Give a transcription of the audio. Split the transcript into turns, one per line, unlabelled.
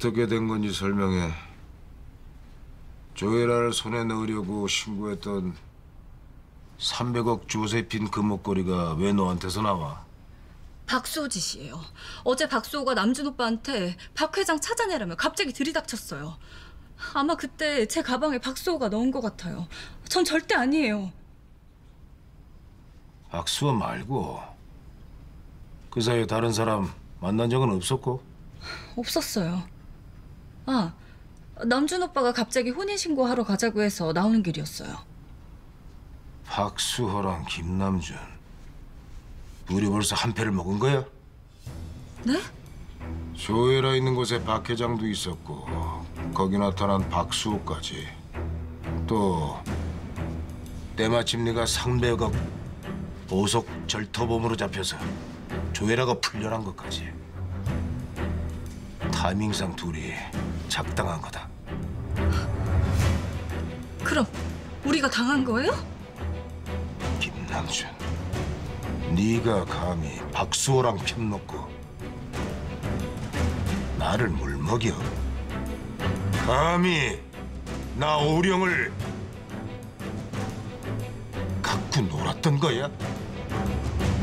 어떻게 된 건지 설명해. 조혜라를 손에 넣으려고 신고했던 300억 조세핀 금목걸이가 왜 너한테서 나와?
박수호 짓이에요. 어제 박수호가 남준 오빠한테 박 회장 찾아내라며 갑자기 들이닥쳤어요. 아마 그때 제 가방에 박수호가 넣은 것 같아요. 전 절대 아니에요.
박수호 말고 그 사이에 다른 사람 만난 적은 없었고?
없었어요. 아, 남준 오빠가 갑자기 혼인신고하러 가자고 해서 나오는 길이었어요.
박수호랑 김남준 우리 벌써 한 패를 먹은 거야?
네?
조혜라 있는 곳에 박 회장도 있었고 거기 나타난 박수호까지 또 때마침 네가 300억 보석 절터범으로 잡혀서 조혜라가 풀려난 것까지 타이밍상 둘이 작당한 거다.
그럼 우리가 당한 거예요?
김남준, 네가 감히 박수호랑 편 놓고 나를 물먹여? 감히 나 오령을 갖고 놀았던 거야?